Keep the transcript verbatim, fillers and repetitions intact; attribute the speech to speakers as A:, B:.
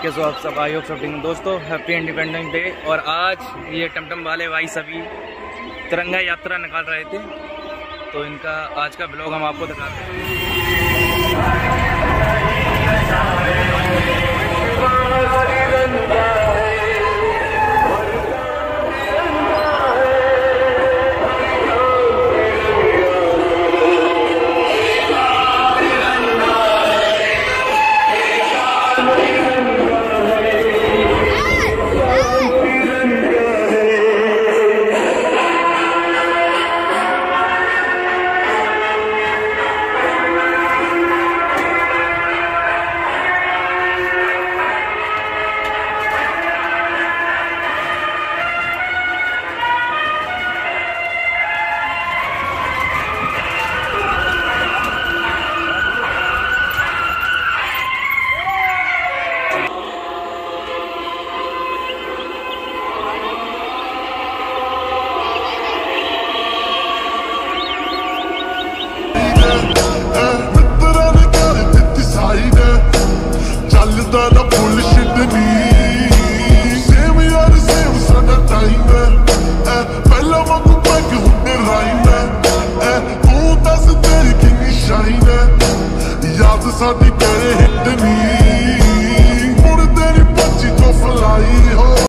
A: कैसे हो आप सब? आई होप सब ठीक है दोस्तों। Happy independence day. और आज ये टमटम वाले भाई सभी तिरंगा यात्रा निकाल रहे थे, तो इनका आज का ब्लॉग हम आपको दिखाते हैं।
B: साडी